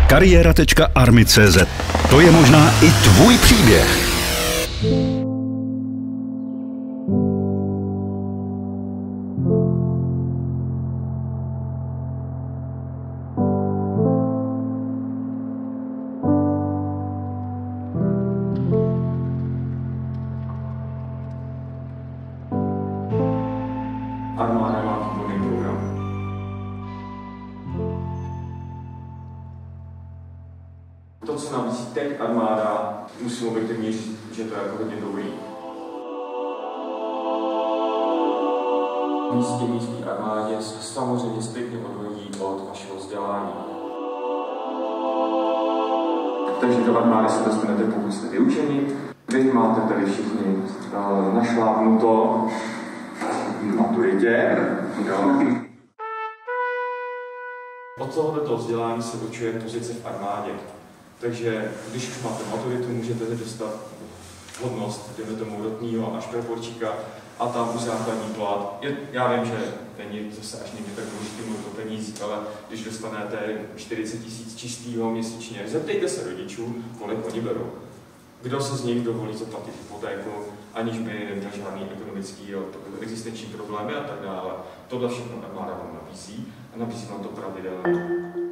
Kariéra.army.cz. To je možná i tvůj příběh. Armáda má výborný program. To, co nabízí teď armáda, musím objektivně říct, že to je jako hodně dobrý. Místní armádě se samozřejmě striktně odvodí od vašeho vzdělání. Takže do armády se dostanete, pokud jste vyučeni. Vy máte tady všichni našlápnuto maturitě. Od tohoto vzdělání se určuje pozice v armádě. Takže když už máte maturitu, můžete dostat hodnost, dejme tomu rotního až praporčíka a tam už základní plat. Já vím, že není zase až někdy tak důležitý mluvit o penízích, ale když dostanete 40 000 čistého měsíčně, zeptejte se rodičů, kolik oni berou. Kdo se z nich dovolí zaplatit hypotéku, aniž by neměl žádný ekonomický existenční problémy a tak dále. Tohle všechno armáda vám nabízí a nabízí vám to pravidelně.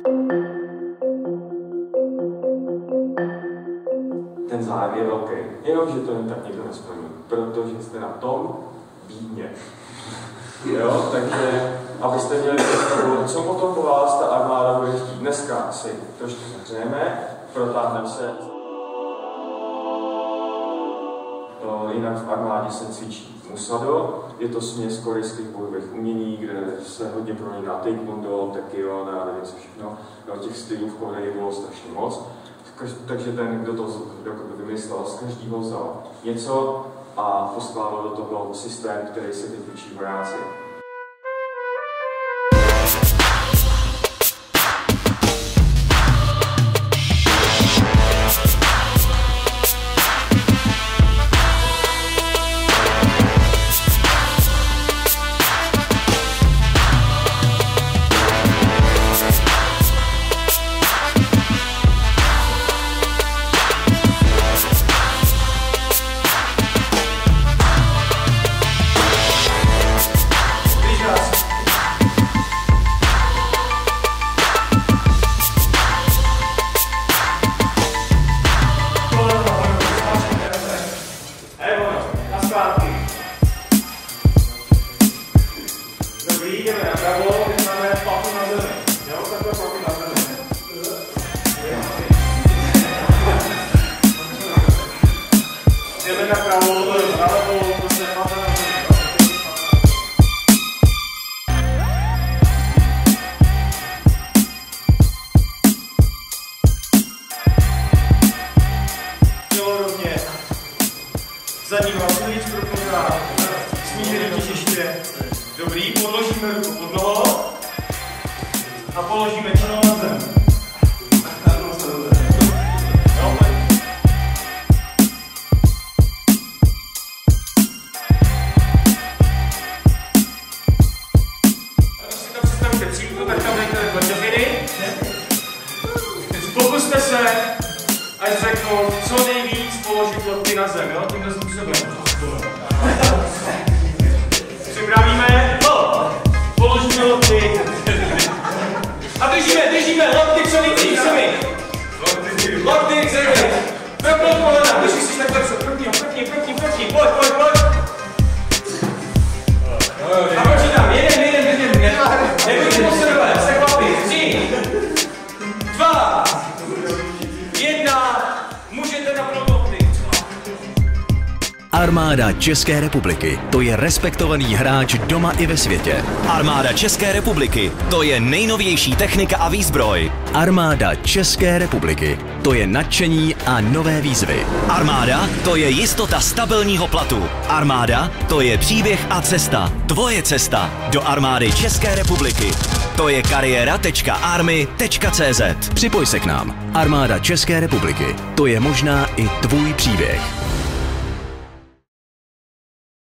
Ten zájem je velký, jenomže to jen tak někdo nesplní, protože jste na tom bídně. Jo, takže abyste měli představu, co potom po vás ta armáda bude chtít. Dneska si trošku zahřejeme, protáhneme se. Jinak v armádě se cvičí musado, je to směs korejských bojových umění, kde se hodně prolíná taekwondo, tekion a nevím co všechno. Těch stylů v Koreji bylo strašně moc. Takže ten, kdo to vymyslel, z každého vzal něco a poskládal do toho systém, který se teď učí vojáci. Dobrý, jdeme napravo, teď máme papu na zemi. Jo, takhle papu na zemi. Jdeme napravo, nalevo, prostě papu na zemi. Tělo rovně. Zadní hlavu víc pro pořád. Smířený těžiště. Dobrý, podložíme ruku pod nohou a položíme čelo na zem. A když si tam představíte cílku, tak tam dejte baťoviny. Pokuste se, až řeknu, co nejvíc položit lokty na zem, jo? Tímhle způsobem. Připravíme, položíme lokty a držíme lokty co nejdřív zemi. Lokty k zemi. Propnout kolena, když jsi takhle první, pojď. A počítám, jeden, nebudete posledovat, se chlapi, 3, 2, 1, můžete napnout lokty. Armáda České republiky, to je respektovaný hráč doma i ve světě. Armáda České republiky, to je nejnovější technika a výzbroj. Armáda České republiky, to je nadšení a nové výzvy. Armáda, to je jistota stabilního platu. Armáda, to je příběh a cesta. Tvoje cesta do armády České republiky. To je kariéra.army.cz. Připoj se k nám. Armáda České republiky, to je možná i tvůj příběh.